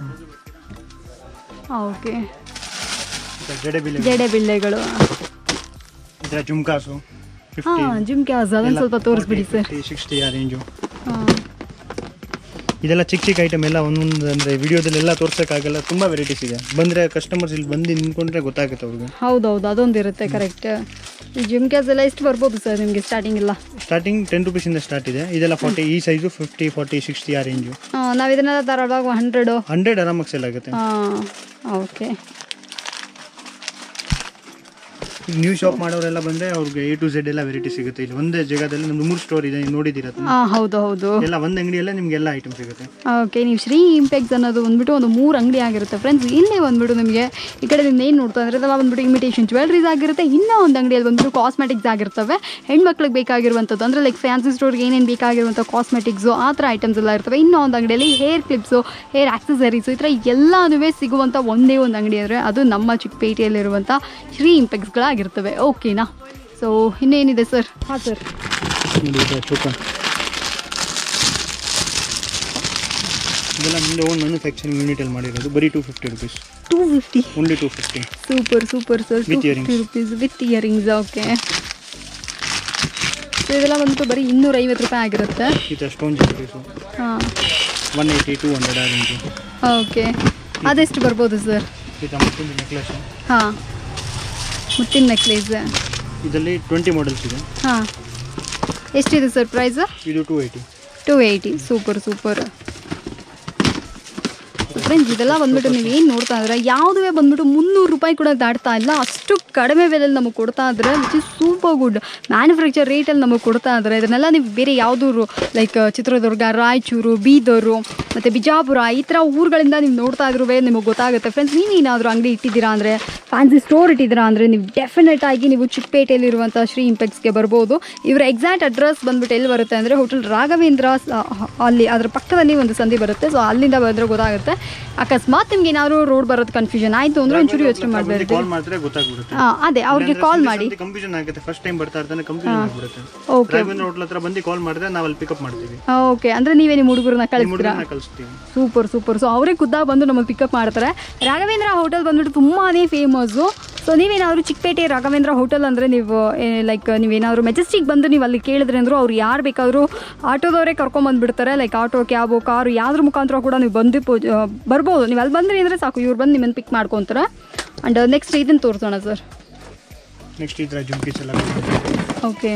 ಓಕೆ. ಜಡೆ ಬಿಲ್ಲೆ ಜಡೆ ಬಿಲ್ಲೆಗಳು, ಈ ಥರ ಜುಮ್ಕಾಸು. ಹಾಂ ಜುಮ್ಕಾಸ್ ಅದನ್ನು ಸ್ವಲ್ಪ ತೋರಿಸ್ಬಿಡಿ ಸರ್. ಸಿಕ್ಸ್ಟಿ ಆ ರೇಂಜು. ಹಾಂ ಇದೆಲ್ಲ ಚಿಕ್ಕ ಚಿಕ್ಕ ಐಟಮ್ ಎಲ್ಲ ಒಂದೊಂದು ಅಂದರೆ ವಿಡಿಯೋದಲ್ಲೆಲ್ಲ ತೋರ್ಸೋಕ್ಕಾಗಲ್ಲ, ತುಂಬ ವೆರೈಟೀಸ್ ಇದೆ. ಬಂದರೆ ಕಸ್ಟಮರ್ಸ್ ಇಲ್ಲಿ ಬಂದು ನಿಂತ್ಕೊಂಡ್ರೆ ಗೊತ್ತಾಗುತ್ತೆ ಅವ್ರಿಗೆ. ಹೌದೌದು ಅದೊಂದು ಇರುತ್ತೆ ಕರೆಕ್ಟ್. ಈ ಜಿಮ್ಕ್ಯಾಸ್ ಎಲ್ಲ ಎಷ್ಟು ಬರ್ಬೋದು ಸರ್ ನಿಮಗೆ ಸ್ಟಾರ್ಟಿಂಗ್ ಎಲ್ಲ? ಸ್ಟಾರ್ಟಿಂಗ್ ಟೆನ್ ರುಪೀಸಿಂದ ಸ್ಟಾರ್ಟ್ ಇದೆ. ಇದೆಲ್ಲ ಫಾರ್ಟಿ, ಈ ಸೈಜು ಫಿಫ್ಟಿ ಫಾರ್ಟಿ ಸಿಕ್ಸ್ಟಿ ಆ ರೇಂಜು. ಹಾಂ ನಾವು ಇದನ್ನೆಲ್ಲ ತರೋವಾಗ ಹಂಡ್ರೆಡು ಹಂಡ್ರೆಡ್ ಆರಾಮಾಗಿ ಸೇಲ್ ಆಗುತ್ತೆ. ಹಾಂ ಓಕೆ. ನ್ಯೂ ಶಾಪ್ ಮಾಡೋರೆಲ್ಲ ಬಂದರೆ ಅವ್ರಿಗೆ ಎ ಟು ಝೆಡ್ ಎಲ್ಲ ವೆರೈಟಿ ಸಿಗುತ್ತೆ. ಇಲ್ಲಿ ಒಂದೇ ಜಾಗದಲ್ಲಿ ನಮ್ದು ಮೂರು ಸ್ಟೋರ್ ಇದೆ, ನೀವು ನೋಡಿದ್ದೀರ. ಹಾಂ ಹೌದು ಹೌದು. ಎಲ್ಲ ಒಂದು ಅಂಗಡಿಯಲ್ಲೇ ನಿಮ್ಗೆ ಎಲ್ಲ ಐಟಮ್ ಸಿಗುತ್ತೆ. ಓಕೆ. ನೀವು ಶ್ರೀ ಇಂಪೆಕ್ಸ್ ಅನ್ನೋದು ಬಂದ್ಬಿಟ್ಟು ಒಂದು ಮೂರು ಅಂಗಡಿ ಆಗಿರುತ್ತೆ ಫ್ರೆಂಡ್ಸ್. ಇಲ್ಲೇ ಬಂದ್ಬಿಟ್ಟು ನಿಮಗೆ ಈ ಕಡೆ ನೀವು ಏನು ನೋಡ್ತಾ ಇದ್ರೆ ಅದೆಲ್ಲ ಬಂದ್ಬಿಟ್ಟು ಇಮಿಟೇಷನ್ ಜ್ಯುವೆಲ್ರೀಸ್ ಆಗಿರುತ್ತೆ. ಇನ್ನೂ ಒಂದು ಅಂಗಡಿಯಲ್ಲಿ ಬಂದ್ಬಿಟ್ಟು ಕಾಸ್ಮೆಟಿಕ್ಸ್ ಆಗಿರ್ತವೆ, ಹೆಣ್ಮಕ್ಳಿಗೆ ಬೇಕಾಗಿರುವಂಥದ್ದು ಅಂದರೆ ಲೈಕ್ ಫ್ಯಾನ್ಸಿ ಸ್ಟೋರ್ಗೆ ಏನೇನು ಬೇಕಾಗಿರುವಂಥ ಕಾಸ್ಮೆಟಿಕ್ಸು ಆ ಥರ ಐಟಮ್ಸ್ ಎಲ್ಲ ಇರ್ತವೆ. ಇನ್ನೂ ಒಂದು ಅಂಗಡಿಯಲ್ಲಿ ಹೇರ್ ಕ್ಲಿಪ್ಸು, ಹೇರ್ ಆಕ್ಸೆಸರೀಸು ಈ ಥರ ಎಲ್ಲನೂ ಸಿಗುವಂಥ ಒಂದೇ ಒಂದು ಅಂಗಡಿ ಅಂದರೆ ಅದು ನಮ್ಮ ಚಿಕ್ಕಪೇಟೆಯಲ್ಲಿರುವಂಥ ಶ್ರೀ ಇಂಪೆಕ್ಸ್ಗಳಾಗಿರ್ತವೆ. ಓಕೆನಾ? ಸೊ ಇನ್ನೇನಿದೆ ಸರ್? ಹಾಂ ಸರ್. ಇದೆಲ್ಲ ಮುಂದೆ ಓನ್ ಮ್ಯಾನುಫ್ಯಾಕ್ಚರಿಂಗ್ ಯೂನಿಟಲ್ಲಿ ಮಾಡಿರೋದು. ಬರೀ two fifty rupees. Two fifty only two fifty. Super super sir. Two fifty rupees with earrings. Okay. So ಇದೆಲ್ಲ ಬಂದ್ಬಿಟ್ಟು ಬರೀ ಇನ್ನೂರೈವತ್ತು ರೂಪಾಯಿ ಆಗಿರುತ್ತೆ. ಇದು ಸ್ಟೋನ್ ಜ್ಯುವೆಲ್ಲರೀಸು. ಹಾಂ ಒನ್ ಏಯ್ಟಿ ಟೂ ಹಂಡ್ರೆಡ್ ಆ ರೇಂಜು. ಓಕೆ. ಅದೆಷ್ಟು ಬರ್ಬೋದು ಸರ್? ಇದು ಮುತ್ತಿನ ನೆಕ್ಲೆಸ್. ಹಾಂ ಮುತ್ತಿನ ನೆಕ್ಲೇಸ್. ಇದರಲ್ಲಿ ಟ್ವೆಂಟಿ ಮಾಡೆಲ್ಸ್ ಇದೆ. ಹಾಂ ಎಷ್ಟಿದೆ ಸರ್ ಪ್ರೈಸ್? ಇದು two eighty. Two eighty. Super super friends. ಇದೆಲ್ಲ ಬಂದ್ಬಿಟ್ಟು ನೀವು ಏನು ನೋಡ್ತಾ ಇದ್ರೆ ಯಾವುದೇ ಬಂದ್ಬಿಟ್ಟು ಮುನ್ನೂರು ರೂಪಾಯಿ ಕೂಡ ದಾಟ್ತಾ ಇಲ್ಲ. ಅಷ್ಟು ಕಡಿಮೆ ಬೆಲೆಯಲ್ಲಿ ನಮಗೆ ಕೊಡ್ತಾ ಇದ್ರೆ which is super good. Manufacture ರೇಟಲ್ಲಿ ನಮಗೆ ಕೊಡ್ತಾ ಇದ್ದಾರೆ. ಇದನ್ನೆಲ್ಲ ನೀವು ಬೇರೆ ಯಾವುದೂರು ಲೈಕ್ ಚಿತ್ರದುರ್ಗ, ರಾಯಚೂರು, ಬೀದರು ಮತ್ತು ಬಿಜಾಪುರ ಈ ಥರ ಊರುಗಳಿಂದ ನೀವು ನೋಡ್ತಾ ಇದ್ರೂ ನಿಮಗೆ ಗೊತ್ತಾಗುತ್ತೆ ಫ್ರೆಂಡ್ಸ್. ನೀವೇನಾದರೂ ಅಂಗಡಿ ಇಟ್ಟಿದ್ದೀರಾ ಅಂದರೆ, ಫ್ಯಾನ್ಸಿ ಸ್ಟೋರ್ ಇಟ್ಟಿದ್ದೀರಾ ಅಂದರೆ ನೀವು ಡೆಫಿನೆಟ್ ಆಗಿ ನೀವು ಚಿಕ್ಕಪೇಟೆಯಲ್ಲಿರುವಂಥ ಶ್ರೀ ಇಂಪೆಕ್ಸ್ಗೆ ಬರ್ಬೋದು. ಇವರ ಎಕ್ಸಾಕ್ಟ್ ಅಡ್ರೆಸ್ ಬಂದ್ಬಿಟ್ಟು ಎಲ್ಲಿ ಬರುತ್ತೆ ಅಂದರೆ ಹೋಟೆಲ್ ರಾಘವೇಂದ್ರ ಅಲ್ಲಿ ಅದರ ಪಕ್ಕದಲ್ಲಿ ಒಂದು ಸಂಧಿ ಬರುತ್ತೆ. ಸೊ ಅಲ್ಲಿಂದ ಬಂದರೆ ಗೊತ್ತಾಗುತ್ತೆ. ಅಕಸ್ಮಾತ್ ನಿಮ್ಗೆ ಏನಾದ್ರು ರೋಡ್ ಬರೋದು ಕನ್ಫ್ಯೂಷನ್ ಆಯಿತು ಅಂದರೆ ಒಂಚೂರು ಯೋಚನೆ ಮಾಡಬೇಡಿ. ಅದೇ ಅವ್ರಿಗೆ ಕಾಲ್ ಮಾಡಿ. ಕನ್ಫ್ಯೂಷನ್ ಆಗುತ್ತೆ. ಫಸ್ಟ್ ಟೈಮ್ ಬರ್ತಾ ಇರ್ತಾನೆ ಕನ್ಫ್ಯೂಷನ್ ಆಗಿಬಿಡುತ್ತೆ. ಓಕೆ. ರಾಘವೇಂದ್ರ ಹೋಟೆಲ್ ಹತ್ರ ಬಂದು ಕಾಲ್ ಮಾಡಿದ್ರೆ ನಾವು ಅಲ್ಲಿ ಪಿಕಪ್ ಮಾಡ್ತೀವಿ. ಓಕೆ. ಅಂದರೆ ನೀವೇ ನಿಮ್ಮ ಹುಡುಗರನ್ನ ಕಳಿಸ್ತೀರಾ? ಕಳಿಸ್ತೀವಿ. Super super. ಸೊ ಅವರೇ ಖುದ್ದಾಗಿ ಬಂದು ನಮಗೆ ಪಿಕಪ್ ಮಾಡ್ತಾರೆ. ರಾಘವೇಂದ್ರ ಹೋಟೆಲ್ ಬಂದ್ಬಿಟ್ಟು ತುಂಬಾ ಫೇಮಸ್ಸು. ಸೊ ನೀವೇನಾದರೂ ಚಿಕ್ಕಪೇಟೆ ರಾಘವೇಂದ್ರ ಹೋಟೆಲ್ ಅಂದರೆ ನೀವು ಲೈಕ್ ನೀವೇನಾದರೂ ಮೆಜೆಸ್ಟಿಕ್ ಬಂದು ನೀವು ಅಲ್ಲಿ ಕೇಳಿದ್ರೆ ಅಂದರೂ ಅವ್ರು ಯಾರು ಬೇಕಾದರೂ ಆಟೋದವರೇ ಕರ್ಕೊಂಬಂದುಬಿಡ್ತಾರೆ. ಲೈಕ್ ಆಟೋ, ಕ್ಯಾಬು, ಕಾರು ಯಾವ್ದ್ರ ಮುಖಾಂತರ ಕೂಡ ನೀವು ಬಂದು ಬರ್ಬೋದು. ನೀವು ಅಲ್ಲಿ ಬಂದ್ರಿ ಅಂದರೆ ಸಾಕು, ಇವ್ರು ಬಂದು ನಿಮ್ಮನ್ನು ಪಿಕ್ ಮಾಡ್ಕೊತಾರೆ. ಆ್ಯಂಡ್ ನೆಕ್ಸ್ಟ್ ಇದನ್ನು ತೋರಿಸೋಣ ಸರ್. ನೆಕ್ಸ್ಟ್ ಈ ಥರ ಜುಮ್ಕೀಸ್ ಎಲ್ಲ. ಓಕೆ.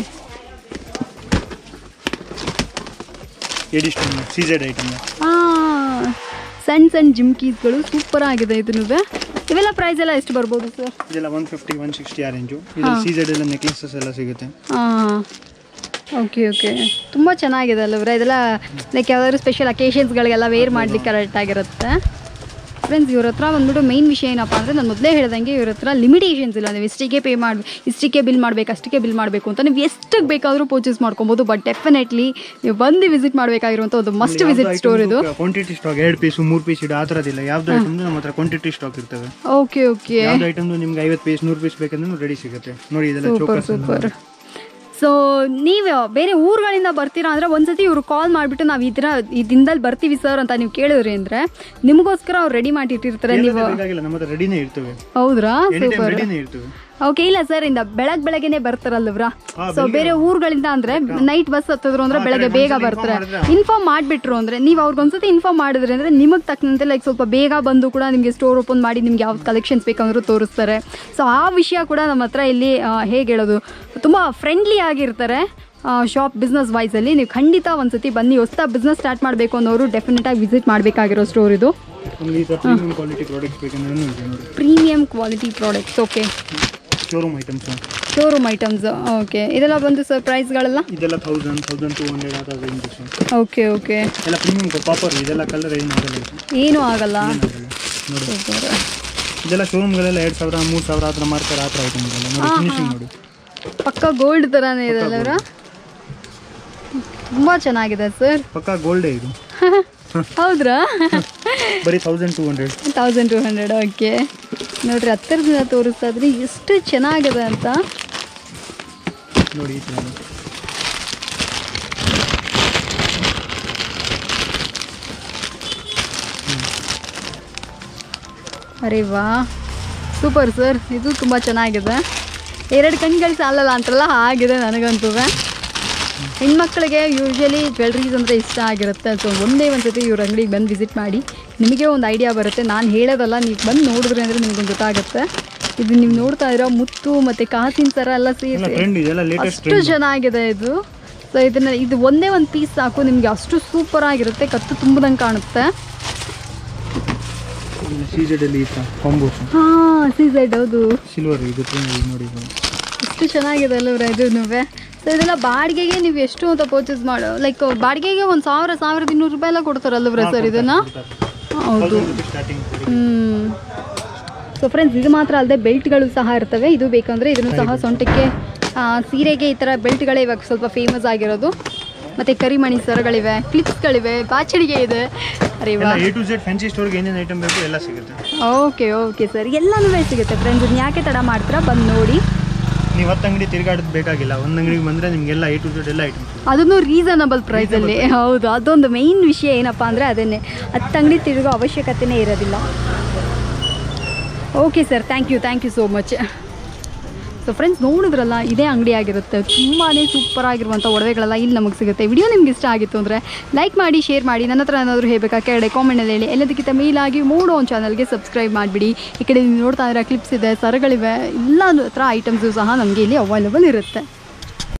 ಎಡಿಷನ್ ಸೀಸೆಡ್ ಐಟಮ್. ಹಾಂ ಸಣ್ಣ ಸಣ್ಣ ಜಿಮ್ಕೀಸ್ಗಳು ಸೂಪರ್ ಆಗಿದೆ. ಇದನ್ನು ಇವೆಲ್ಲ ಪ್ರೈಸ್ ಎಲ್ಲ ಎಷ್ಟು ಬರ್ಬೋದು ಸರ್? ಇದೆಲ್ಲ ಒನ್ ಫಿಫ್ಟಿ ಒನ್ ಸಿಕ್ಸ್ಟಿ ಆ ರೇಂಜು. ಇದರಲ್ಲಿ ಸೀಸೆಡ್ ಎಲ್ಲ ನೆಕ್ಲೆಸಸ್ ಎಲ್ಲ ಸಿಗುತ್ತೆ. ಹಾಂ ಓಕೆ ಓಕೆ. ತುಂಬ ಚೆನ್ನಾಗಿದೆ ಅಲ್ಲವ್ರೆ ಇದೆಲ್ಲ. ಲೈಕ್ ಯಾವ್ದಾದ್ರು ಸ್ಪೆಷಲ್ ಅಕೇಶನ್ಸ್ಗಳಿಗೆಲ್ಲ ವೇರ್ ಮಾಡಲಿಕ್ಕೆ ಕರೆಕ್ಟ್ ಆಗಿರುತ್ತೆ ಫ್ರೆಂಡ್ಸ್. ಇವ್ರ ಹತ್ರ ಬಂದ್ಬಿಟ್ಟು ಮೈನ್ ವಿಷಯ ಏನಪ್ಪ ಅಂದರೆ ನಾನು ಮೊದಲೇ ಹೇಳ್ದಂಗೆ ಇವ್ರ ಹತ್ರ ಲಿಮಿಟೇಷನ್ಸ್ ಇಲ್ಲ. ನೀವು ಇಷ್ಟಿಗೆ ಪೇ ಮಾಡಿ ಇಷ್ಟಿಗೆ ಬಿಲ್ ಮಾಡಬೇಕು, ಅಷ್ಟಿಗೆ ಬಿಲ್ ಮಾಡಬೇಕು ಅಂತ ನೀವು ಎಷ್ಟಕ್ಕೆ ಬೇಕಾದರೂ ಪರ್ಚೇಸ್ ಮಾಡ್ಕೊಬೋದು. ಬಟ್ ಡೆಫಿನೆಟ್ಲಿ ನೀವು ಬಂದು ವಿಸಿಟ್ ಮಾಡಬೇಕಾಗಿರುವಂಥ ಒಂದು ಮಸ್ಟ್ ವಿಸಿಟ್ ಸ್ಟೋರ್ ಇದು. ಕ್ವಾಂಟಿಟಿ ಸ್ಟಾಕ್ ಎರಡು ಪೀಸು ಮೂರು ಪೀಸ್ ಇಡು ಆ ಥರದಿಲ್ಲ. ಯಾವ್ದು ಐಟಮ್ ನಮ್ಮ ಹತ್ರ ಕ್ವಾಂಟಿಟಿ ಸ್ಟಾಕ್ ಇರ್ತವೆ. Okay okay. ಯಾವ್ದು ಐಟಮ್ ನಿಮ್ಗೆ ಐವತ್ತು ಪೀಸ್ ನೂರು ಪೀಸ್ ಬೇಕಂದ್ರೆ ರೆಡಿ ಸಿಗುತ್ತೆ ನೋಡಿ. ಇದೆಲ್ಲ ಸೂಪರ್ ಸೂಪರ್. ಸೊ ನೀವು ಬೇರೆ ಊರುಗಳಿಂದ ಬರ್ತೀರಾ ಅಂದರೆ ಒಂದ್ಸತಿ ಇವರು ಕಾಲ್ ಮಾಡಿಬಿಟ್ಟು ನಾವು ಈ ಥರ ಈ ದಿನದಲ್ಲಿ ಬರ್ತೀವಿ ಸರ್ ಅಂತ ನೀವು ಕೇಳಿದ್ರಿ ಅಂದರೆ ನಿಮಗೋಸ್ಕರ ಅವ್ರು ರೆಡಿ ಮಾಡಿ ಇಟ್ಟಿರ್ತಾರೆ. ನೀವು ನಮ್ಮ ಹತ್ರ ರೆಡಿನೇ ಇರ್ತವೆ. ಹೌದ್ರಾ? ಸೂಪರ್. ರೆಡಿನೇ ಇರ್ತವೆ. ಓಕೆ ಇಲ್ಲ ಸರ್ ಇಂದ ಬೆಳಗ್ ಬೆಳಗ್ಗೆನೆ ಬರ್ತಾರಲ್ವ್ರಾ ಸೊ ಬೇರೆ ಊರುಗಳಿಂದ ಅಂದ್ರೆ ನೈಟ್ ಬಸ್ ಹತ್ತಿದ್ರು ಅಂದ್ರೆ ಬೆಳಗ್ಗೆ ಬೇಗ ಬರ್ತಾರೆ ಇನ್ಫಾರ್ಮ್ ಮಾಡ್ಬಿಟ್ರು ಅಂದ್ರೆ ನೀವು ಅವ್ರಿಗೊಂದ್ಸತಿ ಇನ್ಫಾರ್ಮ್ ಮಾಡಿದ್ರಿ ಅಂದ್ರೆ ನಿಮಗೆ ತಕ್ಕಂತೆ ಲೈಕ್ ಸ್ವಲ್ಪ ಬೇಗ ಬಂದು ಕೂಡ ನಿಮಗೆ ಸ್ಟೋರ್ ಓಪನ್ ಮಾಡಿ ನಿಮ್ಗೆ ಯಾವ್ದು ಕಲೆಕ್ಷನ್ಸ್ ಬೇಕಂದ್ರೂ ತೋರಿಸ್ತಾರೆ ಸೊ ಆ ವಿಷಯ ಕೂಡ ನಮ್ಮ ಹತ್ರ ಇಲ್ಲಿ ಹೇಗೆ ಹೇಳೋದು ತುಂಬ ಫ್ರೆಂಡ್ಲಿ ಆಗಿರ್ತಾರೆ ಶಾಪ್ ಬಿಸ್ನೆಸ್ ವೈಸಲ್ಲಿ. ನೀವು ಖಂಡಿತ ಒಂದ್ಸತಿ ಬನ್ನಿ ಹೊಸ ಬಿಸ್ನೆಸ್ ಸ್ಟಾರ್ಟ್ ಮಾಡಬೇಕು ಅನ್ನೋರು ಡೆಫಿನೆಟ್ ಆಗಿ ವಿಸಿಟ್ ಮಾಡಬೇಕಾಗಿರೋ ಸ್ಟೋರ್ ಇದು. Premium quality products okay showroom items showroom items okay ಇದೆಲ್ಲ ಬಂದು ಸರ್ ಪ್ರೈಸ್ಗಳೆಲ್ಲ ಇದೆಲ್ಲ ತೌಸಂಡ್ ತೌಸಂಡ್ ಟೂ ಹಂಡ್ರೆಡ್ ಆ ಥರ ಓಕೆ ಓಕೆ ಎಲ್ಲ ಪ್ರೀಮಿಯಂ ಕಾಪರ್ ಇದೆಲ್ಲ ಕಲರ್ ಏನು ಆಗಲ್ಲ ಏನೂ ಆಗಲ್ಲ ನೋಡಿ ಇದೆಲ್ಲ ಶೋರೂಮ್ಗಳೆಲ್ಲ ಎರಡು ಸಾವಿರ ಮೂರು ಸಾವಿರ ಆ ಥರ ಮಾಡ್ತಾರೆ ಆ ಥರ ಐಟಮ್ ಇದೆಲ್ಲ ನೋಡಿ ಫಿನಿಶಿಂಗ್ ನೋಡಿ ಪಕ್ಕ ಗೋಲ್ಡ್ ಥರನೇ ಇದೆ ಅಲ್ಲವರ ತುಂಬ ಚೆನ್ನಾಗಿದೆ ಸರ್ ಪಕ್ಕ ಗೋಲ್ಡೇ ಇದು ಹೌದ್ರಾ ಬರೀ thousand two hundred thousand two hundred okay ನೋಡ್ರಿ ಹತ್ತಿರದಿಂದ ತೋರಿಸ್ತಾ ಇದ್ರಿ ಎಷ್ಟು ಚೆನ್ನಾಗಿದೆ ಅಂತ ನೋಡಿ. ಅರೆ ವಾ ಸೂಪರ್ ಸರ್ ಇದು ತುಂಬ ಚೆನ್ನಾಗಿದೆ ಎರಡು ಕಣ್ಗಳು ಸಾಲಲ್ಲ ಅಂತಾರಲ್ಲ ಆಗಿದೆ ನನಗಂತೂ. ಹೆಣ್ಮಕ್ಳಿಗೆ ಯೂಶ್ವಲಿ ಜ್ಯುವೆಲ್ರೀಸ್ ಅಂದರೆ ಇಷ್ಟ ಆಗಿರುತ್ತೆ ಸೊ ಒಂದೇ ಒಂದು ಸತಿ ಇವ್ರ ಅಂಗಡಿಗೆ ಬಂದು ವಿಸಿಟ್ ಮಾಡಿ ನಿಮಗೆ ಒಂದು ಐಡಿಯಾ ಬರುತ್ತೆ. ನಾನು ಹೇಳೋದಲ್ಲ ನೀವು ಬಂದು ನೋಡಿದ್ರಿ ಅಂದರೆ ನಿಮ್ಗೊಂದು ಗೊತ್ತಾಗುತ್ತೆ. ಇದು ನೀವು ನೋಡ್ತಾ ಇರೋ ಮುತ್ತು ಮತ್ತು ಕಾಸಿನ ಥರ ಎಲ್ಲ ಸೇರಿ ಅಷ್ಟು ಚೆನ್ನಾಗಿದೆ ಇದು. ಸೊ ಇದನ್ನು ಇದು ಒಂದೇ ಒಂದು ಪೀಸ್ ಸಾಕು ನಿಮಗೆ ಅಷ್ಟು ಸೂಪರ್ ಆಗಿರುತ್ತೆ ಕತ್ತು ತುಂಬದಂಗೆ ಕಾಣುತ್ತೆ. ಹಾಂ ಸೀಝೆಡ್ ಹೌದು ಸಿಲ್ವರ್ ಇದು ನೋಡಿ ಎಷ್ಟು ಚೆನ್ನಾಗಿದೆ ಅಲ್ಲವ್ರ ಇದೂ. ಸೊ ಇದೆಲ್ಲ ಬಾಡಿಗೆಗೆ ನೀವು ಎಷ್ಟು ಅಂತ ಪರ್ಚೇಸ್ ಮಾಡೋ ಲೈಕ್ ಬಾಡಿಗೆಗೆ ಒಂದು ಸಾವಿರ ಸಾವಿರದ ಇನ್ನೂರು ರೂಪಾಯಿ ಎಲ್ಲ ಕೊಡ್ತಾರಲ್ಲವ್ರ ಸರ್ ಇದನ್ನು. ಹೌದು ಹ್ಞೂ ಸೊ ಫ್ರೆಂಡ್ಸ್ ಇದು ಮಾತ್ರ ಅಲ್ಲದೆ ಬೆಲ್ಟ್ಗಳು ಸಹ ಇರ್ತವೆ. ಇದು ಬೇಕಂದರೆ ಇದನ್ನು ಸಹ ಸೊಂಟಕ್ಕೆ ಸೀರೆಗೆ ಈ ಥರ ಬೆಲ್ಟ್ಗಳೇ ಇವಾಗ ಸ್ವಲ್ಪ ಫೇಮಸ್ ಆಗಿರೋದು. ಮತ್ತು ಕರಿಮಣಿ ಸರಗಳಿವೆ ಕ್ಲಿಪ್ಸ್ಗಳಿವೆ ಬಾಚಣಿಗೆ ಇದೆ. ಅರೆ ವಾ ಎ ಟು ಝೆಡ್ ಫ್ಯಾನ್ಸಿ ಸ್ಟೋರ್ಗೆ ಏನೇನು ಐಟಮ್ ಬೇಕು ಎಲ್ಲ ಸಿಗುತ್ತೆ. ಓಕೆ ಓಕೆ ಸರ್ ಎಲ್ಲನೂ ಸಿಗುತ್ತೆ ಫ್ರೆಂಡ್ಸ್. ಇದನ್ನ ಯಾಕೆ ತಡ ಮಾಡ್ತೀರಾ ಬಂದು ನೋಡಿ. ನೀವು ಹತ್ತು ಅಂಗಡಿ ತಿರುಗಾಡೋದು ಬೇಕಾಗಿಲ್ಲ ಒಂದು ಅಂಗಡಿಗೆ ಬಂದರೆ ನಿಮಗೆಲ್ಲ ಎ ಟು ಝೆಡ್ ಎಲ್ಲ ಐಟಮ್ ಅದನ್ನು ರೀಸನಬಲ್ ಪ್ರೈಸಲ್ಲಿ. ಹೌದು ಅದೊಂದು ಮೇಯ್ನ್ ವಿಷಯ ಏನಪ್ಪ ಅಂದರೆ ಅದನ್ನೇ ಹತ್ತು ಅಂಗಡಿ ತಿರುಗೋ ಅವಶ್ಯಕತೆಯೇ ಇರೋದಿಲ್ಲ. Okay sir thank you thank you so much. So friends ನೋಡಿದ್ರಲ್ಲ ಇದೇ ಅಂಗಡಿ ಆಗಿರುತ್ತೆ. ತುಂಬಾ ಸೂಪರ್ ಆಗಿರುವಂಥ ಒಡವೆಗಳೆಲ್ಲ ಇಲ್ಲಿ ನಮಗೆ ಸಿಗುತ್ತೆ. ವಿಡಿಯೋ ನಿಮ್ಗೆ ಇಷ್ಟ ಆಗಿತ್ತು ಅಂದರೆ ಲೈಕ್ ಮಾಡಿ ಶೇರ್ ಮಾಡಿ ನನ್ನ ಹತ್ರ ಏನಾದರೂ ಹೇಳಬೇಕಾ ಕೆಳಗಡೆ ಕಾಮೆಂಟಲ್ಲಿ ಹೇಳಿ. ಎಲ್ಲದಕ್ಕಿಂತ ಮೇಲಾಗಿ ಮೂಡೋ ಒಂದು ಚಾನಲ್ಗೆ ಸಬ್ಸ್ಕ್ರೈಬ್ ಮಾಡಿಬಿಡಿ. ಈ ಕಡೆ ನೀವು ನೋಡ್ತಾ ಇರೋ ಕ್ಲಿಪ್ಸ್ ಇದೆ ಸರಗಳಿವೆ ಎಲ್ಲ ಹತ್ರ ಐಟಮ್ಸು ಸಹ ನಮಗೆ ಇಲ್ಲಿ ಅವೈಲೇಬಲ್ ಇರುತ್ತೆ.